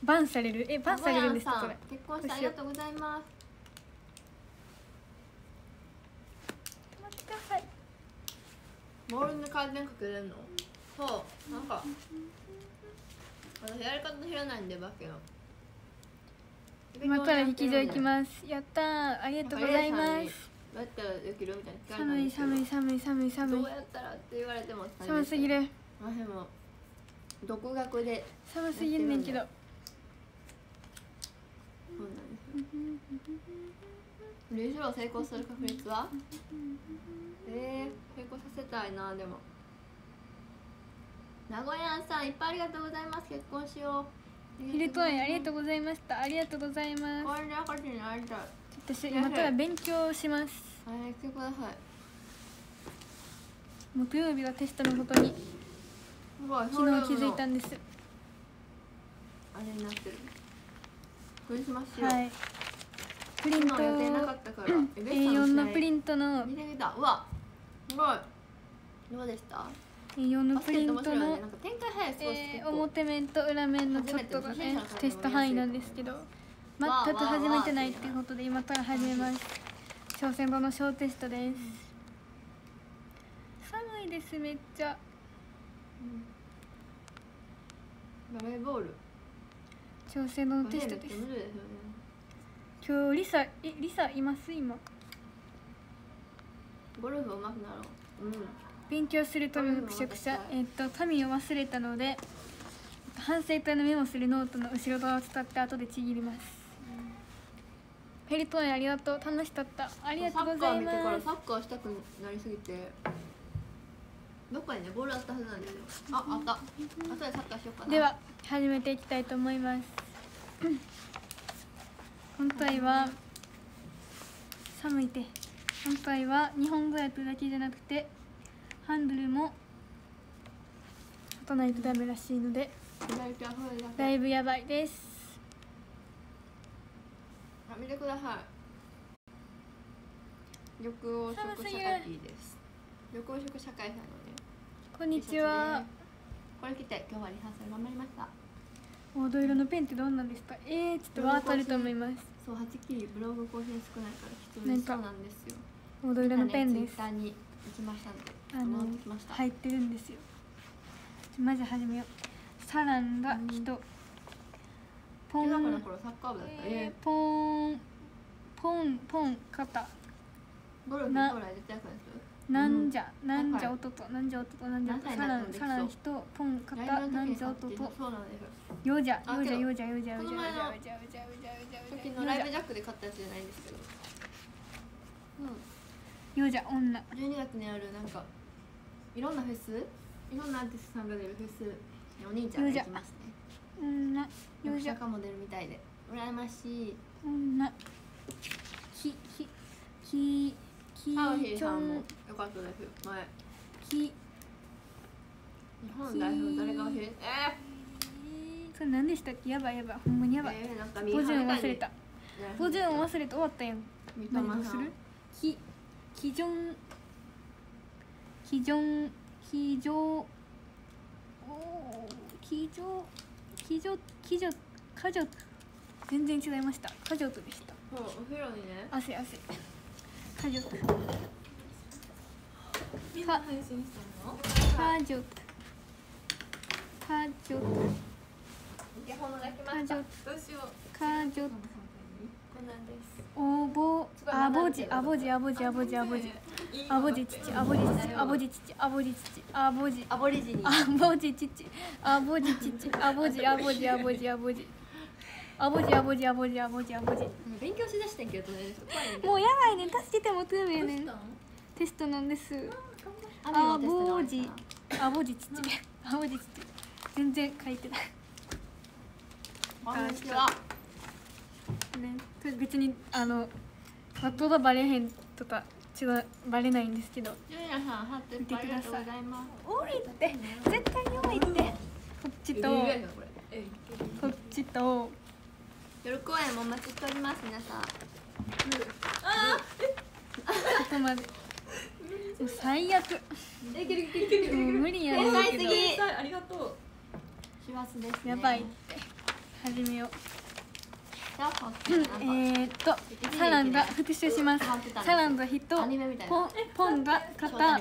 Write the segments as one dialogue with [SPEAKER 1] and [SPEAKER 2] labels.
[SPEAKER 1] バンされる。バンされるんですかこれ。
[SPEAKER 2] 結婚してありがとうございます。
[SPEAKER 1] 待ってください。
[SPEAKER 2] ボールに回転かけれるの？そう、なんか私やり方知らないんでバスケの。
[SPEAKER 1] 今から劇場行きます。やったー、ありがとうございます。
[SPEAKER 2] どうやったらできるみたいな聞かれたん
[SPEAKER 1] 寒い
[SPEAKER 2] ですけど、
[SPEAKER 1] 寒い寒い寒い寒い。
[SPEAKER 2] どうやったらって言われても
[SPEAKER 1] 寒すぎる。
[SPEAKER 2] 私も独学で
[SPEAKER 1] 寒すぎんねんけど。
[SPEAKER 2] そうなんですよ。フリースロー成功する確率は？成功させたいな。でも名古屋さんいっぱいありがとうございます。結婚しよう。
[SPEAKER 1] ヒルトインありがとうございました。ありがとうございます。
[SPEAKER 2] これで赤字になりたい。
[SPEAKER 1] 私今から勉強します。
[SPEAKER 2] 来てください。
[SPEAKER 1] 木曜日はテストのことに昨日気づいたんです。
[SPEAKER 2] あれになってる。クリスマス仕様。
[SPEAKER 1] はい。プリント A4 のプリントの
[SPEAKER 2] 見てきた。うわすごい。どうでした？
[SPEAKER 1] A4 のプリントの表面と裏面のちょっとがねテスト範囲なんですけど、全く始めてないっていうことで今から始めます。挑戦後の小テストです。寒いですめっちゃ。
[SPEAKER 2] バレーボール
[SPEAKER 1] 挑戦後のテストです。今日リサいます今。
[SPEAKER 2] ゴルフ上手くなろう。
[SPEAKER 1] 勉強するための復習者、紙を忘れたので反省会のメモするノートの後ろ側を使って後でちぎります。ペリトンありがとう、楽しかった。ありがとうございます。
[SPEAKER 2] サッカーしたくなりすぎてどっかにねボールあったはずなんですよ。あった。後でサッカーしようかな。
[SPEAKER 1] では始めていきたいと思います。今回は寒いて。今回は日本語訳だけじゃなくてハンドルも整えないとダメらしいのでだいぶやばいです。
[SPEAKER 2] 見てください。緑黄色社会です。緑黄色社会さんのね。
[SPEAKER 1] こんにちは。
[SPEAKER 2] これ着て今日はリハーサル頑張りました。
[SPEAKER 1] 黄土色のペンってどんなんですか？ちょっとわかると思います。
[SPEAKER 2] そう、8キリブログ更新少ないからきついそうなんですよ。
[SPEAKER 1] 黄土色のペンです。
[SPEAKER 2] ツイッターに行きましたので
[SPEAKER 1] 入ってるんですよ。マジ始めよう。サランが人。
[SPEAKER 2] ポン。中の頃サッカー部だった。
[SPEAKER 1] ポン肩。
[SPEAKER 2] ゴルフ将来絶対役に立つ。
[SPEAKER 1] なんじゃ弟サラン人ポン肩なんじゃ弟よじゃ時
[SPEAKER 2] のライブジャックで買ったやつじゃないんですけど。
[SPEAKER 1] よじゃ女。
[SPEAKER 2] 12月にあるなんかいろんなフェス、いろんなアーティストさんが出るフェスにお兄ちゃんが行きますね。よじゃかモデルみたいで羨ましい。
[SPEAKER 1] 女。
[SPEAKER 2] ハウヒーさんもよかったです。前日本代表誰が
[SPEAKER 1] それ何でしたっけ？やばいほんまにやばい。50忘れた。50忘れて終わったやん。何する？基準全然違いました。カジョトでした。
[SPEAKER 2] お風呂にね。
[SPEAKER 1] カジョト。
[SPEAKER 2] 今配信してるの？
[SPEAKER 1] カジョト。
[SPEAKER 2] どうしよう。
[SPEAKER 1] カジョト。
[SPEAKER 2] こんなんです。
[SPEAKER 1] アボジ父アボジ父アボジ
[SPEAKER 2] 勉強しだしてんけどね。
[SPEAKER 1] もうやばいね。助けてもトゥーメね。テストなんです。アボジ父全然書いてない。ね、別に学校がバレへんとかバレないんですけど、見てください。多いって絶対に多いって。こっちと
[SPEAKER 2] 夜公演もお待ちしております。皆さん
[SPEAKER 1] ここまで最悪。もう無理やねんけど。
[SPEAKER 2] ありがとう。師走ですね。
[SPEAKER 1] やばいって。 始めよう。サランが復習します。サランが人、ポンが方、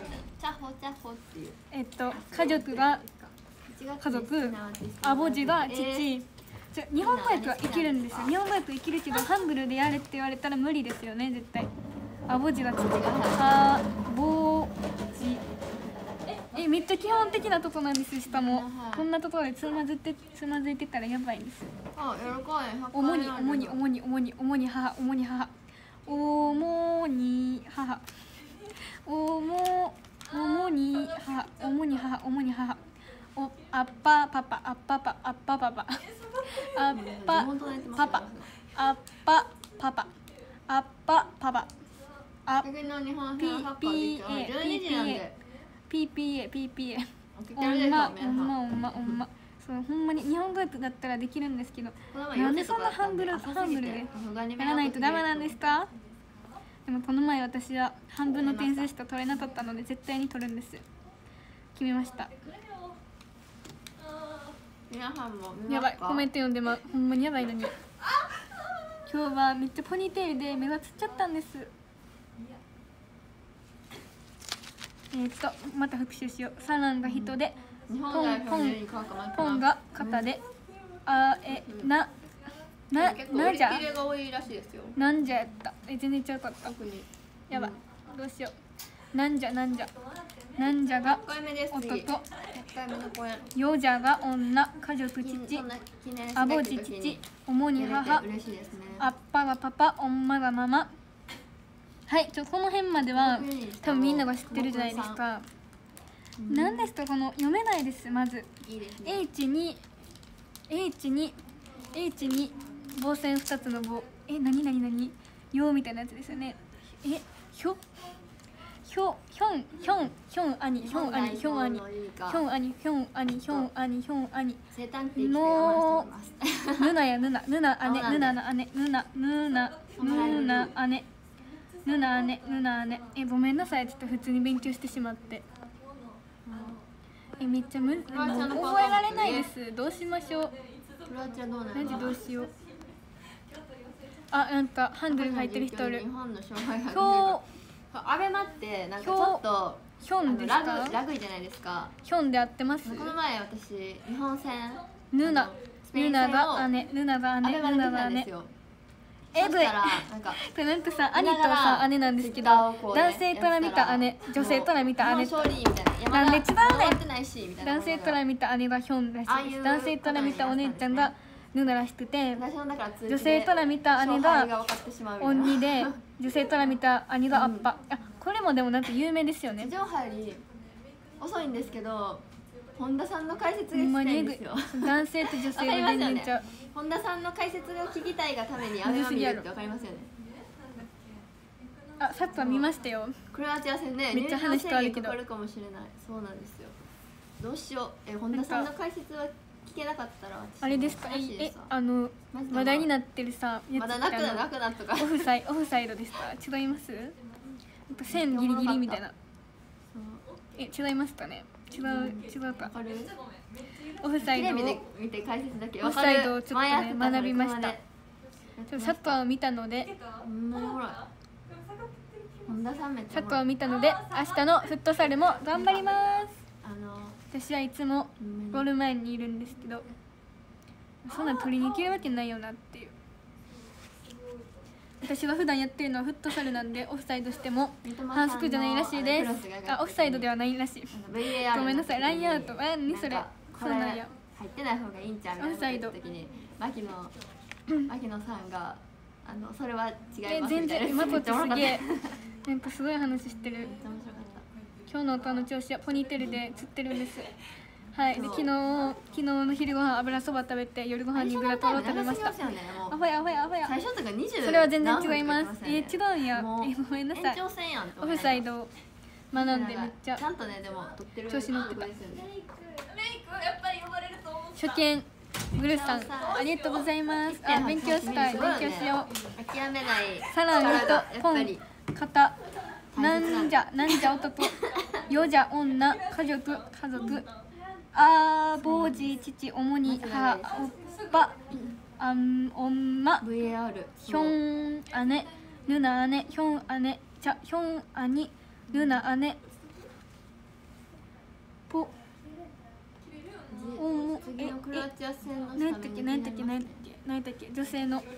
[SPEAKER 1] 家族が家族、アボジが父。日本語訳はいけるんですよ。日本語訳いけるけどハングルでやれって言われたら無理ですよね、絶対。アボジが父、アボジ。めっちゃ基本的なとこなんです。しかもこんなところでつまずいてたらやばいんです。主に母、主に母、主に母、主に母、アッパパパ、アッパパ、アッパパパ、アッパパパ、アッパパパ、アッパパパ、PPA おんまそう、ほんまに日本語だったらできるんですけど、なんでそんなハングルでやらないとダメなんですか？でもこの前私は半分の点数しか取れなかったので絶対に取るんです。決めました。やばい、コメント読んでほんまにやばいのに今日はめっちゃポニーテールで目がつっちゃったんです。また復習しよう。サランが人で、ポンが肩で、なんじゃやった。全然ちゃうかった。やばい、どうしよう。なんじゃが男、よじゃが女、家族父、あぼじ父、主に母、あっぱがパパ、おんまがママ。はい、この辺までは多分みんなが知ってるじゃないですか。なんですかこの読めないです。まず H2 棒線2つの棒、何よみたいなやつですよね。ひょん兄のぬなやぬな姉ごめんなさい、ちょっと普通に勉強してしまって。めっちゃ覚えられないです。どうしましょう。マジどうしよう。なんかハンドル書いてる人おる。
[SPEAKER 2] アベマってなんかちょっと
[SPEAKER 1] ヒョンですか？
[SPEAKER 2] ラグイじゃないですか。
[SPEAKER 1] ヒョンで合ってます。
[SPEAKER 2] この前私日本戦
[SPEAKER 1] ヌナが姉エブイなんかさ、兄とさ姉なんですけど、男性から見た姉、女性から見た姉となんで違うねん。男性から見た姉がヒョンらしいです。男性から見たお姉ちゃんがヌナらしくて、女性から見た姉がオンニで、女性から見た兄がアッパ。これもでもなんか有名ですよね。
[SPEAKER 2] 地上入り遅いんですけど、本田さんの解説が聞きたいんですよ。
[SPEAKER 1] 男性と女性が全然ちゃう。
[SPEAKER 2] 本田さんの解説が聞きたいがためにアベマ見るってわかりますよね。
[SPEAKER 1] サッカー見ましたよ。
[SPEAKER 2] クロアチア戦ね、
[SPEAKER 1] めっちゃ話変わるけど。
[SPEAKER 2] かかるかもしれない。そうなんですよ。どうしよう。本田さんの解説は聞けなかったら
[SPEAKER 1] あれですか？話題になってるさ、
[SPEAKER 2] まだなくなとか。
[SPEAKER 1] オフサイドですか？違います？線ギリギリみたいな。違いますかね？違うか。オフサイドを
[SPEAKER 2] 見て解説だけ。
[SPEAKER 1] オフサイドをちょっとね学びました。サッカーを見たので、サッカーを見たので明日のフットサルも頑張ります。私はいつもゴール前にいるんですけど、そんな取りに行けるわけないよなっていう。私が普段やってるのはフットサルなんで、オフサイドしても反則じゃないらしいです。オフサイドではないらしい。ごめんなさい、ラインアウト。何それ。そうなんや。
[SPEAKER 2] 入ってない方がいいんちゃうみたいなこと言った時に牧野さんがそれは違いますみたいな。
[SPEAKER 1] 全然今こっちすげえなんかすごい話してる。今日の音の調子はポニーテールで釣ってるんです。はい。で昨日の昼ご飯油そば食べて、夜ご飯にグラタンを食べました。アホや。
[SPEAKER 2] 最初とか20。
[SPEAKER 1] それは全然違います。違うんや。ごめんなさい。オフサイドを学んでめっちゃ
[SPEAKER 2] ちゃんとねでも撮ってる
[SPEAKER 1] 調子乗ってた。
[SPEAKER 2] メイクやっぱり呼ばれると思う。
[SPEAKER 1] 初見ブルーさんありがとうございます。勉強したい。勉強しよう。
[SPEAKER 2] 諦めない。
[SPEAKER 1] サランとポン肩なんじゃ男よじゃ女家族あぼうじ父主に母おっぱあんおんま
[SPEAKER 2] VAR
[SPEAKER 1] ひょん姉ぬな姉ひょん姉ちゃひょん兄ぬな姉ぽ
[SPEAKER 2] 次のクロアチア戦の
[SPEAKER 1] 何やったっけ何やったっけ何やったっけ何やったっけ女性の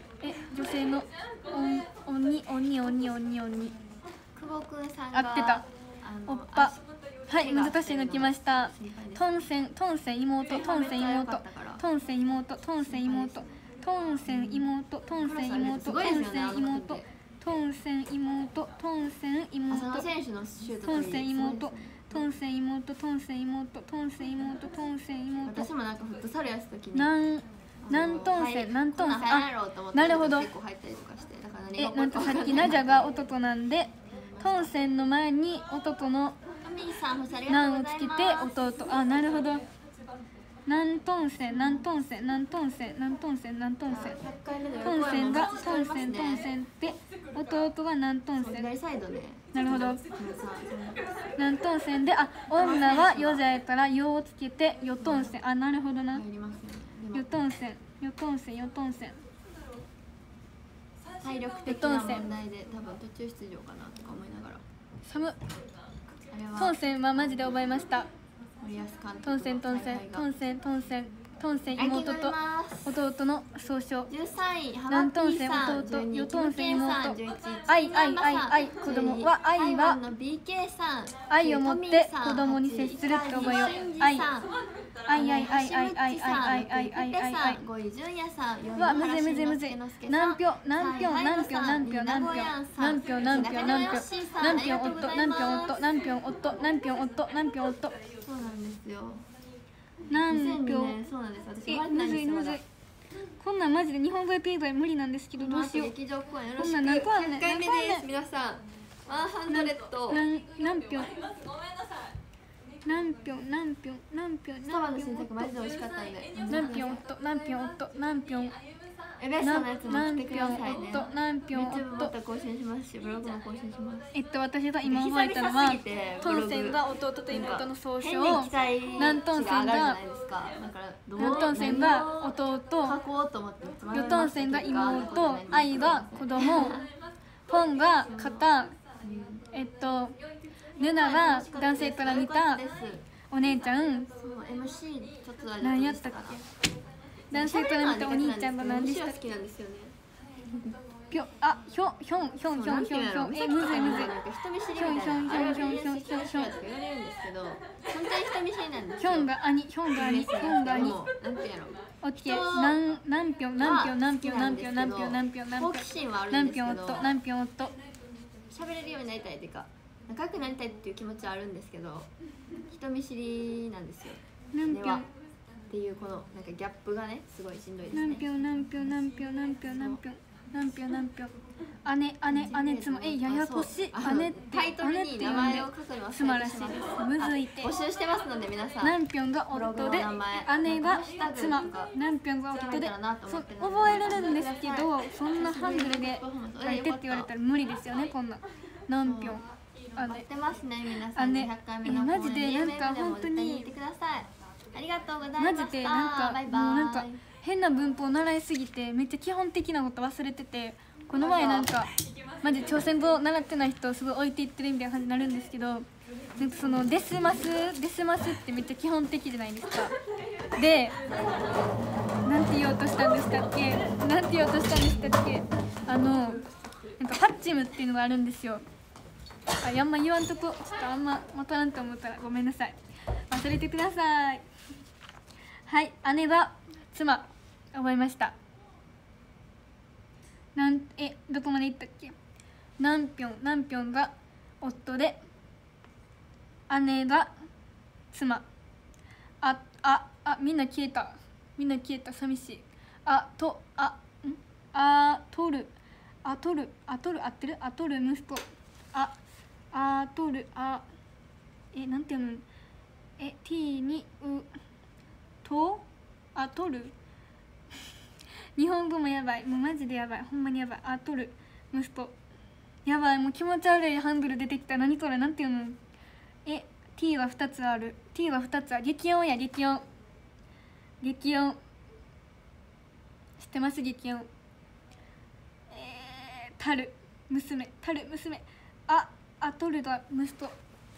[SPEAKER 1] 鬼
[SPEAKER 2] 久保くんさんが
[SPEAKER 1] 合ってたおっぱはい難しいの来ました。トンセン妹トンセン妹トンセン妹トンセン妹トンセン妹トンセン妹トンセン妹トンセン妹トンセン妹トンセン妹
[SPEAKER 2] 浅野選手のシュート
[SPEAKER 1] トンセン妹トンセン妹トンセン妹トンセン妹トンセン妹
[SPEAKER 2] 私もなんかフットサルやった時に
[SPEAKER 1] なんトンセンなんトンセン
[SPEAKER 2] あ
[SPEAKER 1] なるほど
[SPEAKER 2] 結構入ったりとかしてだから
[SPEAKER 1] なんかさっきナジャが弟なんでトンセンの前に弟のなんをつけて弟あなるほどなんトンセンなんトンセンなんトンセンなんトンセンなんトンセントンセンがトンセントンセンで弟がなんトンセンなるほどなんトンセンで女はよじゃえたらよをつけてよトンセンなるほどなよトンセンよトンセンよトンセン
[SPEAKER 2] 体力的な問題で多分途中出場かなとか思いながら
[SPEAKER 1] 寒トンセンはマジで覚えました。トンセン妹と弟の総称なんトンセン弟よトンセン妹愛子供は愛を持って子供に接するって覚えよう愛わむずい何票夫
[SPEAKER 2] そうなんですよ
[SPEAKER 1] 何票
[SPEAKER 2] そうなんです私
[SPEAKER 1] むずいこんなんマジで日本語でペイバイ無理なんですけどどうしよう
[SPEAKER 2] 劇場公演よろ
[SPEAKER 1] こ
[SPEAKER 2] しく
[SPEAKER 1] んなん何個あんねん
[SPEAKER 2] 100回目です皆さん
[SPEAKER 1] 何票
[SPEAKER 2] スタバの新作マジで美味しかったんで
[SPEAKER 1] 何票
[SPEAKER 2] ベストのやつも来てくださいね
[SPEAKER 1] 何票
[SPEAKER 2] YouTube また更新しますしブログも更新します
[SPEAKER 1] 私が今覚えたのはトンセンが弟と妹の総称ナントンセンが弟ヨトンセンが妹愛が子供ポンが肩ヌナが男性から見たお姉ちゃん何やったっけ男性から見たお兄ちゃんが何でしたっけひょんむずいひょんが兄オッケー何票
[SPEAKER 2] 喋れるようになりたいっていうか仲良くなりたいっていう気持ちはあるんですけど人見知りなんですよ
[SPEAKER 1] 何票
[SPEAKER 2] っていうこのなんかギャップがねすごいしんどいですね
[SPEAKER 1] 何票姉妻ややこしい姉って
[SPEAKER 2] タイトルに名前を書くのは
[SPEAKER 1] すまらしいですむずいて
[SPEAKER 2] 募集してますので皆さん
[SPEAKER 1] 何票が夫で姉が妻何票が夫で覚えれるんですけどそんなハングルで書いてって言われたら無理ですよねこんな何票
[SPEAKER 2] 待ってますね皆さん200回目の
[SPEAKER 1] マジでなんか本当に
[SPEAKER 2] ありがとうございました
[SPEAKER 1] マジでなんか変な文法習いすぎてめっちゃ基本的なこと忘れててこの前なんかマジ朝鮮語習ってない人をすごい置いていってるみたいな感じになるんですけどなんかそのデスマスってめっちゃ基本的じゃないですか。でなんて言おうとしたんでしたっけなんかパッチムっていうのがあるんですよ。あんま言わんとこちょっとあんままたなんと思ったらごめんなさい忘れてください。はい姉は妻覚えました。どこまでいったっけ何票が夫で姉が妻みんな消えた寂しいトル合ってる息子なんていうのt にトル日本語もやばいもうマジでやばいほんまにやばいトル息子やばいもう気持ち悪いハングル出てきた何これなんていうのt は2つある激音ってます激音。たる娘、たる娘、あとるだむすと、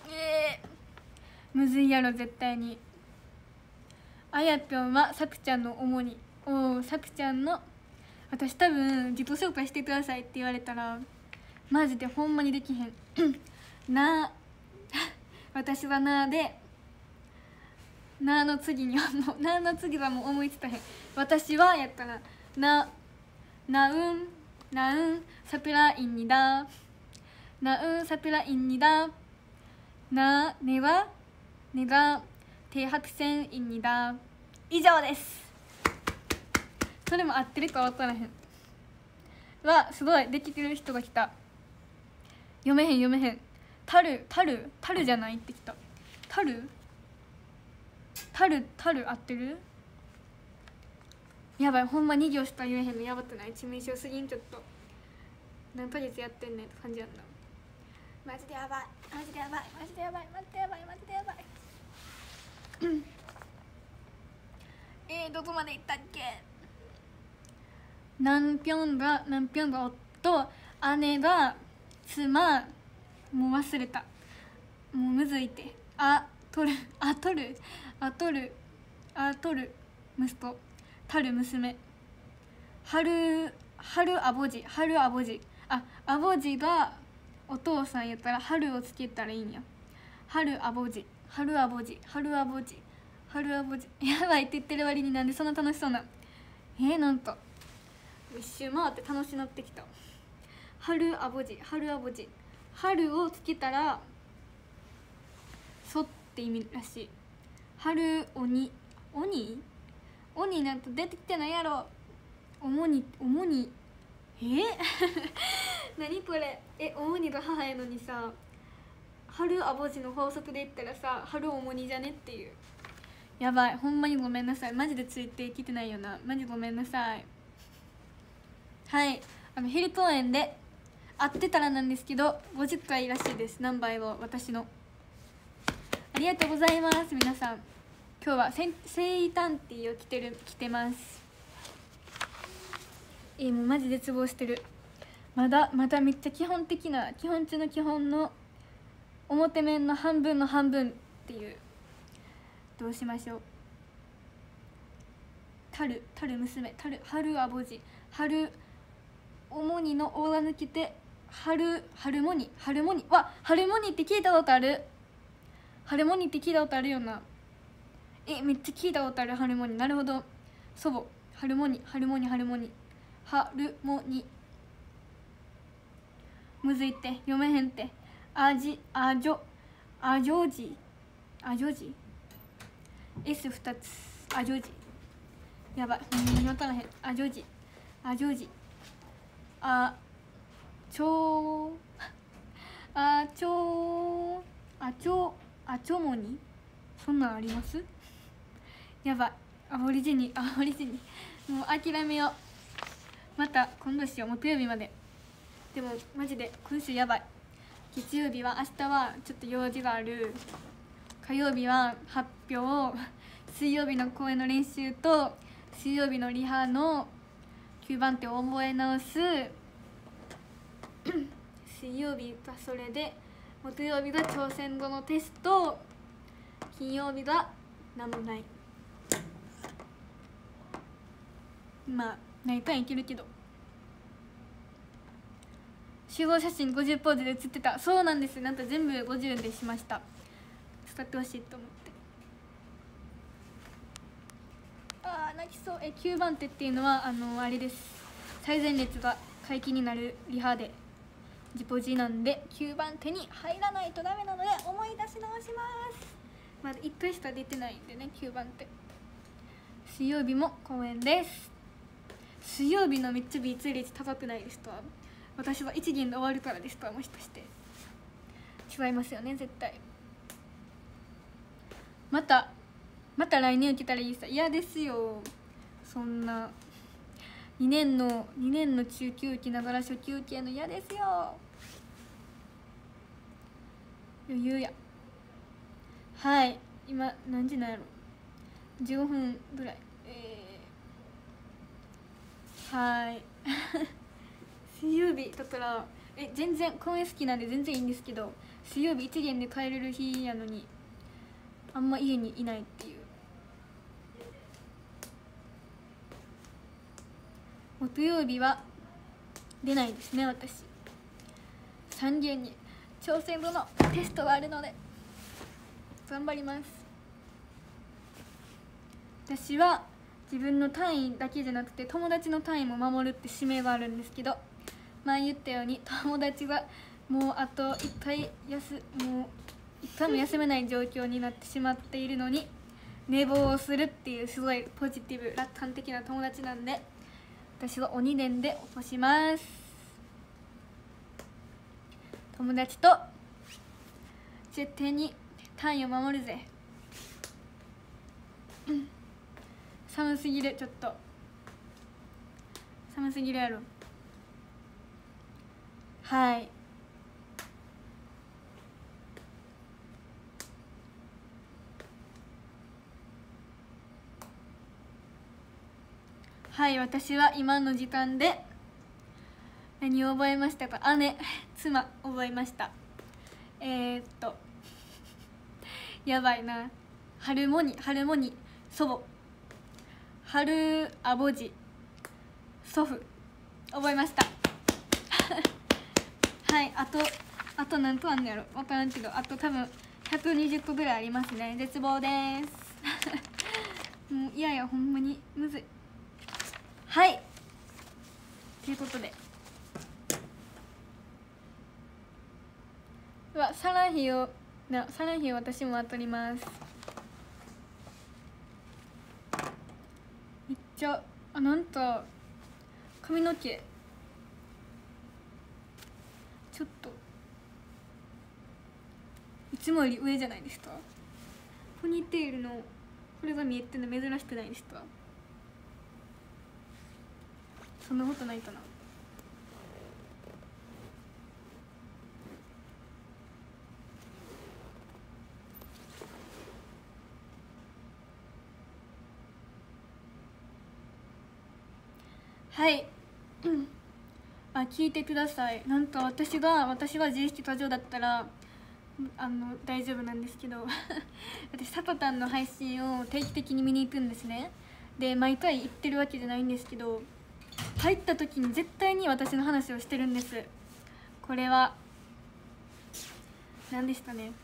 [SPEAKER 1] むずいやろ絶対に。あやぴょんはさくちゃんの主に、さくちゃんの、私多分自己紹介してくださいって言われたらマジでほんまにできへんな私はなで、なの次にはもうなの次はもう思いつかへん。私はやったらなうんサプラインにだ、なうんサプラインにだ、なねはねが停泊船員にだ。以上です。それも合ってるか分からへん。わ、すごいできてる人が来た。読めへん。たるじゃないってきた。たる合ってる？やばい、ほんま2行しか言えへんのやばくない？致命傷すぎん。ちょっと何ヶ月やってんねんって感じやんな。マジでやばい。どこまで行ったっけ？何ぴょんが夫、姉が妻、もう忘れた。もうむずいて。とる息子、たる娘、春あぼじ、あぼじがお父さんやったら春をつけたらいいんや。春あぼじやばいって言ってる割になんでそんな楽しそうな。なんか一周回って楽しなってきた。春あぼじ、春をつけたらそって意味らしい。春鬼なんて出てきてないやろ。主に何これ。主にが母やのにさ、春あぼじの法則で言ったらさ、春主にじゃねっていう。やばい、ほんまにごめんなさい。マジでついてきてないよな。マジごめんなさい。はい、ヘリ公園で会ってたらなんですけど50回らしいです。何倍を私の。ありがとうございます皆さん。今日はセイタンティーを着てます。もうマジ絶望してる。まだめっちゃ基本中の基本の表面の半分っていう。どうしましょう。たる娘、春あぼじ、春主にのオーラ抜けて、春モニわ、春モニって聞いたことある。春モニって聞いたことあるよな。めっちゃ聞いたことある。春モニ、なるほど。祖母、春モニむずいって読めへんって。あじょじ S2 つあじょじ、やばい、ほんまに分からへん。あじょじちょもに、そんなんあります？やばい、アボリジニもう諦めよう。また今度しよう。木曜日まで。でもマジで今週やばい。月曜日は明日はちょっと用事がある。火曜日は発表、水曜日の公演の練習と水曜日のリハの9番手を覚え直す水曜日がそれで、木曜日が挑戦後のテスト、金曜日が何もない。まあ何回いけるけど。集合写真50ポーズで写ってた。そうなんです。なんか全部50でしました。使ってほしいと思って。泣きそう。9番手っていうのはあれです。最前列が解禁になるリハでジポジなんで、9番手に入らないとダメなので思い出し直します。まだ1回しか出てないんでね。9番手水曜日も公演です。水曜日のめっちゃ B2 率高くないですと。私は1限で終わるからですとはもしかして違いますよね絶対。また来年受けたらいいさ。嫌ですよそんな。2年の中級受けながら初級受けの嫌ですよ。余裕や。はい、今何時なんやろ。15分ぐらい。 はい水曜日だったら全然公園好きなんで全然いいんですけど、水曜日1限で帰れる日やのにあんま家にいないっていう。木曜日は出ないですね。私3限に挑戦後のテストがあるので頑張ります。私は自分の単位だけじゃなくて友達の単位も守るって使命があるんですけど、前言ったように友達がもうあと1回もう1回も休めない状況になってしまっているのに寝坊をするっていうすごいポジティブ楽観的な友達なんで、私は2年で落とします。友達と絶対に単位を守るぜ。寒すぎる、ちょっと寒すぎるやろ。はいはい、私は今の時間で何を覚えましたか。姉、妻覚えました。やばいな。ハルモニ、祖母、春あぼじ、祖父覚えましたはい、あと何個あんのやろ分からんけど、あと多分120個ぐらいありますね。絶望ですもういやいやほんまにむずい。はいということで、サランヒを私も当たります。めっちゃなんと髪の毛ちょっといつもより上じゃないですか。ポニーテールのこれが見えてるの珍しくないですか。そんなことないかな。はい、聞いてください。なんと私が自意識過剰だったら大丈夫なんですけど私サタタンの配信を定期的に見に行くんですね。で毎回行ってるわけじゃないんですけど、入った時に絶対に私の話をしてるんです。これは何でしたね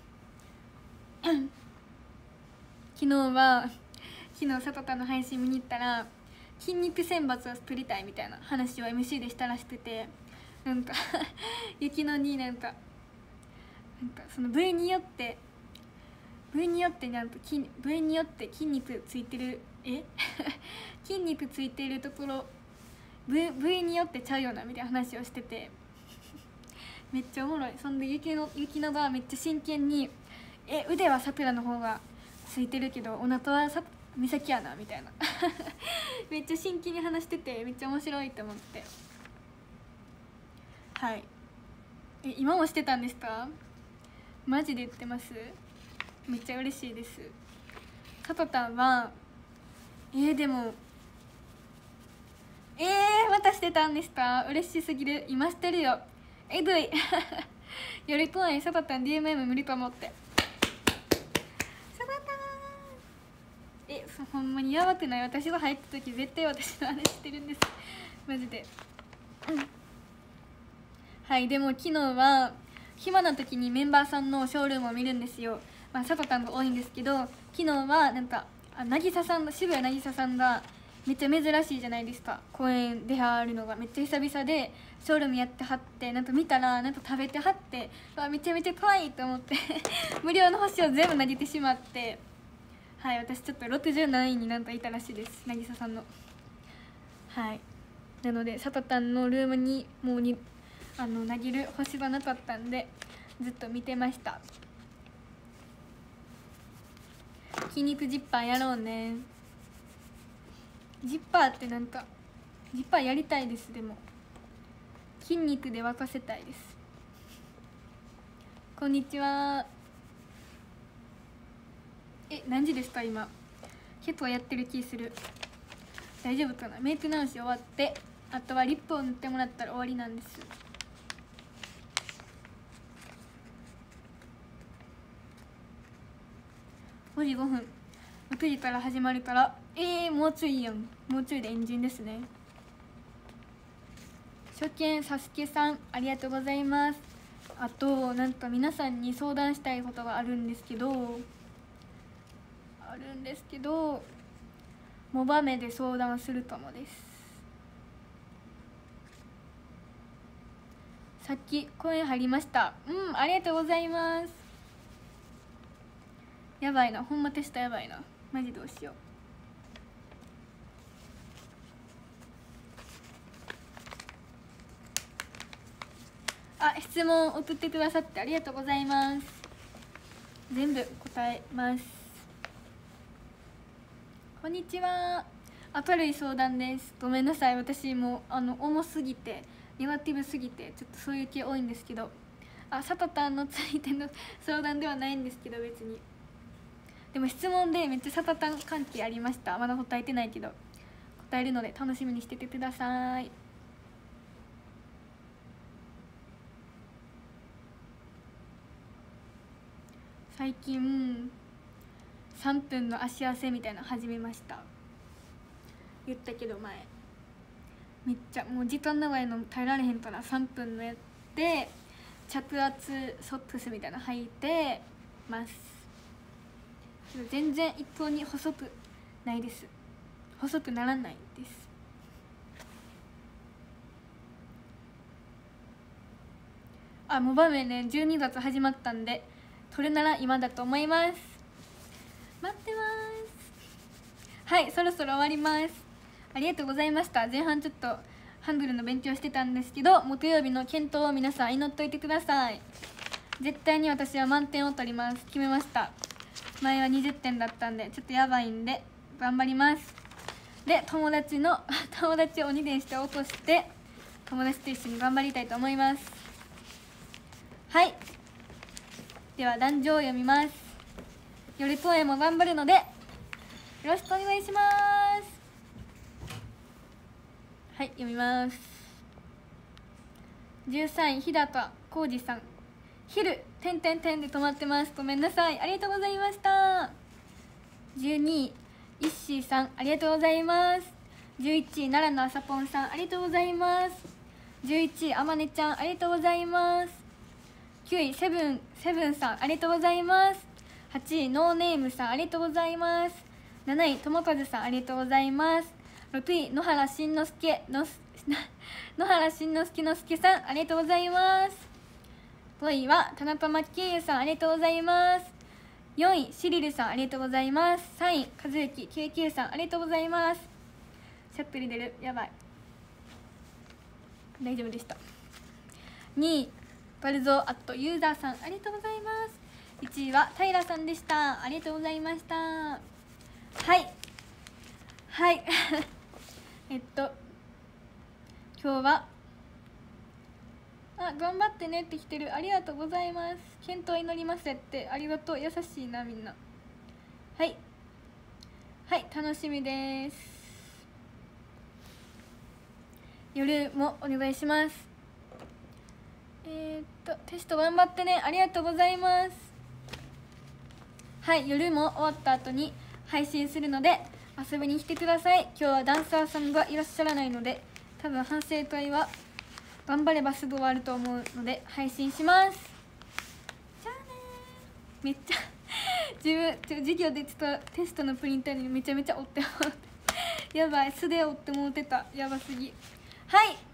[SPEAKER 1] 昨日サタタンの配信見に行ったら筋肉選抜を作りたいみたいな話を MC でしたらしくて、なんか雪乃になんかその部位によってなんと部位によって筋肉ついてる筋肉ついているところ部位によってちゃうよなみたいな話をしててめっちゃおもろい。そんで雪乃がめっちゃ真剣に腕はさくらの方がついてるけどおなかは美咲やなみたいなめっちゃ真剣に話しててめっちゃ面白いと思って。はい、今もしてたんですか。マジで言ってます。めっちゃ嬉しいです。サタタンはでもまたしてたんですか。嬉しすぎる。今してるよ。えぐいよりとないサタタン DMM 無理と思って。サタタンほんまにやばくない。私が入った時絶対私の話してるんですマジで。はい、でも昨日は暇な時にメンバーさんのショールームを見るんですよ。サタタンが多いんですけど、昨日はなんか渚さんの渋谷渚さんがめっちゃ珍しいじゃないですか。公演ではるのがめっちゃ久々でショールームやってはって、なんか見たらなんか食べてはってめちゃめちゃ可愛いと思って無料の星を全部投げてしまって、はい、私ちょっと60何位になんかいたらしいです、渚さんの。はい、なのでサタタンのルームにもう投げる星がなかったんでずっと見てました。筋肉ジッパーやろうね。ジッパーってなんかジッパーやりたいです。でも筋肉で沸かせたいです。こんにちは。何時ですか今。結構やってる気する。 大丈夫かな。メイク直し終わって、あとはリップを塗ってもらったら終わりなんです。5時5分、6時から始まるから、もうちょいやん。もうちょいでエンジンですね。初見サスケさん、ありがとうございます。あとなんか皆さんに相談したいことがあるんですけど、モバメで相談するかもです。さっき声入りました。ありがとうございます。やばいな、ほんまテストやばいな、マジどうしよう。質問送ってくださってありがとうございます。全部答えます。こんにちは。明るい相談です。ごめんなさい、私も重すぎてネガティブすぎてちょっとそういう系多いんですけど、サタタンのついての相談ではないんですけど、別にでも質問でめっちゃサタタン関係ありました。まだ答えてないけど答えるので楽しみにしててください。最近3分の足汗みたいなの始めました。言ったけど前、めっちゃもう時間長いの耐えられへんから3分のやって、着圧ソックスみたいなの履いてます。全然一向に細くないです。細くならないです。モバメね、12月始まったんで撮るなら今だと思います。待ってます。はい、そろそろ終わります。ありがとうございました。前半ちょっとハングルの勉強してたんですけど、木曜日の検討を皆さん祈っといてください。絶対に私は満点を取ります。決めました。前は20点だったんでちょっとやばいんで頑張ります。で、友達を2点して落として、友達と一緒に頑張りたいと思います。はい、では壇上を読みます。夜公演も頑張るのでよろしくお願いします。はい、読みます。13位、日高浩二さん、昼で止まってます。ごめんなさい。ありがとうございました。12位、イッシーさん、ありがとうございます。11位、奈良のあさぽんさん、ありがとうございます。11位、あまねちゃん、ありがとうございます。9位、セブンさん、ありがとうございます。8位、ノーネームさん、ありがとうございます。7位、ともかずさん、ありがとうございます。6位、野原しんのすけさん、ありがとうございます。5位は田中真紀優さん、ありがとうございます。4位、シリルさん、ありがとうございます。3位、和幸99さん、ありがとうございます。しゃっくり出る、やばい、大丈夫でした。2位、バルゾーアットユーザーさん、ありがとうございます。1位は平さんでした。ありがとうございました。はい今日は頑張ってねって来てる。ありがとうございます。健闘祈りますって。ありがとう、優しいなみんな。はい楽しみです。夜もお願いします。テスト頑張ってね。ありがとうございます。夜も終わった後に配信するので遊びに来てください。今日はダンサーさんがいらっしゃらないので、多分反省会は頑張ればすぐ終わると思うので配信します。じゃあね。めっちゃ授業でちょっとテストのプリンターにめちゃめちゃ折ってもらってやばい、素で折ってもうてた。やばすぎ。はい、